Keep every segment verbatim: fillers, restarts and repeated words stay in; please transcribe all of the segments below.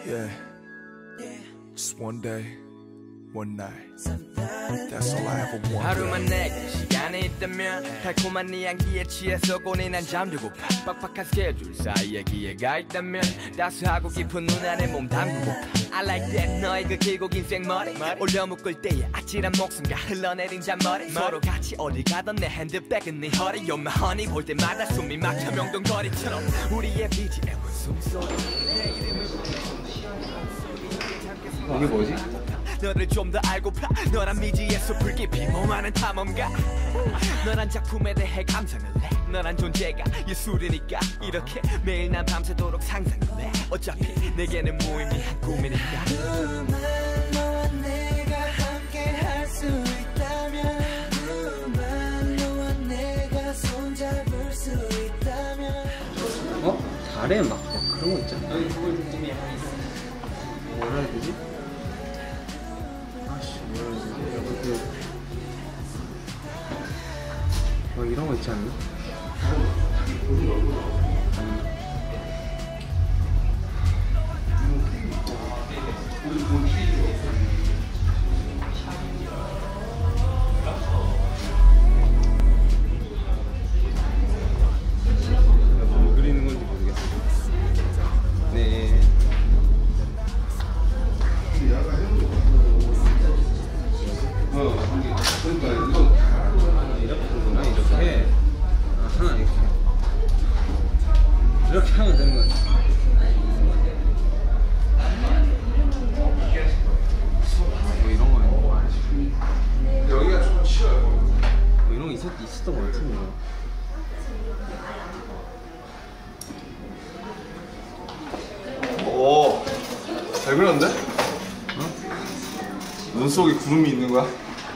Yeah, just one day, one night. That's all I ever wanted. 하루만 내게 시간이 있다면 달콤한 네 향기에 취해서 고뇌난 잠들고파. 빡빡한 스케줄 사이에 기회가 있다면 따스하고 깊은 눈 안에 몸 담그고파. I like that 너의 그 길고 긴 생머리 올려 묶을 때의 아찔한 목숨과 흘러내린 잔머리 서로 같이 어디 가던 내 핸드백은 네 허리 You're my honey 볼 때마다 숨이 막혀 명동거리처럼 우리의 비지엠은 숨소리 내 이름을 이게 뭐지? 너를 좀 더 알고파 너란 미지의 숲을 깊이 몸하는 탐험가 너란 작품에 대해 감상을 해 너란 존재가 예술이니까 이렇게 매일 난 밤새도록 상상을 해 어차피 내게는 무의미한 꿈이니까 그만 너와 내가 함께 할 수 있다면 그만 너와 내가 손잡을 수 있다면 어? 달에 막 그런 거 있잖아. 뭐라 해야 되지? 아씨 뭐라 해야 되지? 약간 그... 막 이런 거 있지 않나? 뭐 그리는 건지 모르겠어. 네. 그러니까 이거 이렇게구나 이렇게. 아하 이렇게. 이렇게 하면 되는 거야. 뭐 이런 거는 여기가 좀 쉬워요. 뭐 이런 거 있었 있었던 거 같은데. 오, 잘 그렸는데? 어? 눈 속에 구름이 있는 거야?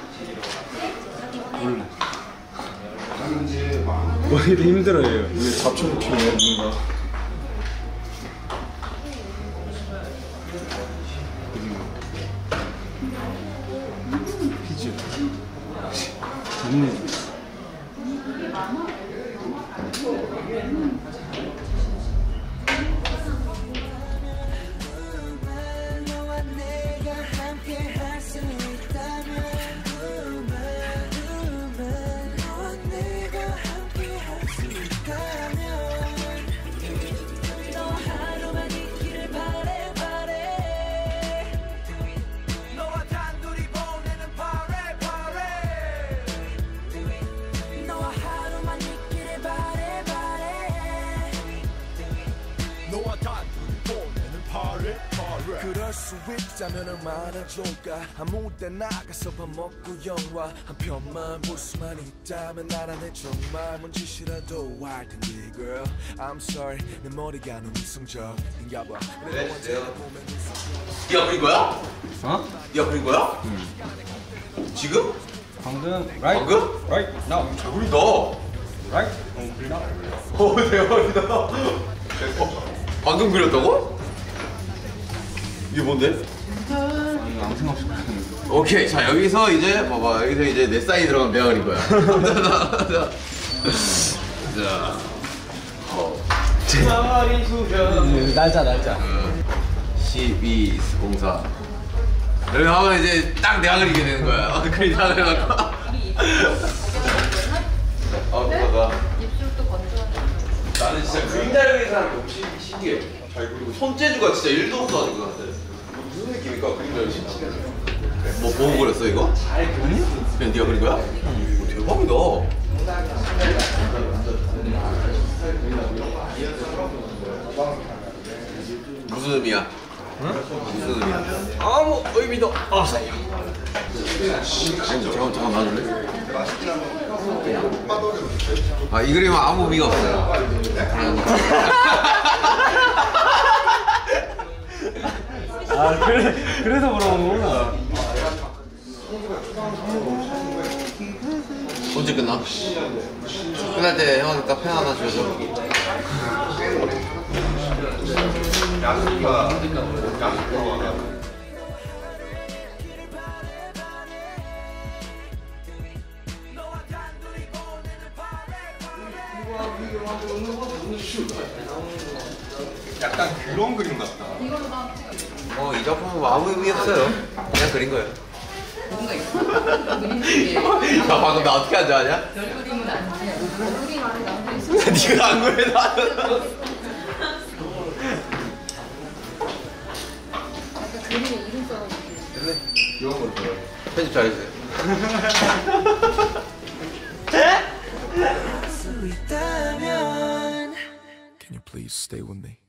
몰라. 뭐 이렇게 힘들어요. 이게 잡초놓기네 뭔가. 피지. 좋네. 너와 내가 함께 할 수 있다면 그만 그만 너와 내가 함께 할 수 있다면 너 하루만 있기를 바래 바래 너와 단둘이 보내는 파레 파레 너와 하루만 있기를 바래 바래 너와 단둘이 보내는 파레 파레. 그럴 수 있다면 얼마나 좋을까. 아무 때 나가서 밥 먹고 영화 한 편만 볼 수만 있다면 나란해 정말 뭔 짓이라도 할 텐데 girl I'm sorry 내 머리가 너무 이성적인가 봐. 네, 내가 네가 그린 거야? 어? 네가 그린 거야? 응. 지금? 방금 right? 방금? right now. 잘 그린다. right? 어 그린다. 어 대박이다. 어, 방금 그렸다고? 이게 뭔데? 아니 아무 생각 없이 그렸는데. 오케이, 자 여기서 이제 봐봐, 여기서 이제 내 사인이 들어가면 내가 그린 거야. 자, 어. 머리 숙여. 날짜 날짜. 십이 공사. 여기 하면 이제 딱 내가 그리게 되는 거야. 그림 다 그려갖고. 아, 누가 입술도 건조하네. 나는 진짜 그림 잘 그리는 사람이 너무 신- 신기해. 잘 그리고 손재주가 진짜 일도 없어 가지고 나한테. 무슨 느낌일까? 그림 잘 그리는. 뭐 보고 그렸어 이거? 잘 그렸니? 그냥 네가 그린 거야? 응. 대박이다. 무슨 의미야? 응? 무슨 의미야? 아무 의미도 없어요. 잠깐 잠깐 놔줄래? 아, 이 그림은 아무 의미가 없어요. 아 그래 그래서 물어보는 거구나. 언제 끝나? 끝날 때 형한테 카페 하나 줘줘. 너와 단둘이 보내는 파레 파레 약간 그런 그림 같다. 어, 이 작품은 아무 의미 없어요. 그냥 그린 거예요. 뭔가 있어. 그림 중에 야, 방금 나 어떻게 한 줄 아냐? 별 그림은 아니야. 그림 안에 나오는 있어. 네가 안 그래, 나는. 약간 그림에 이름 써가지고. 이런 거 좋아해. 편집 잘해주세요. 수 있다면 Can you please stay with me?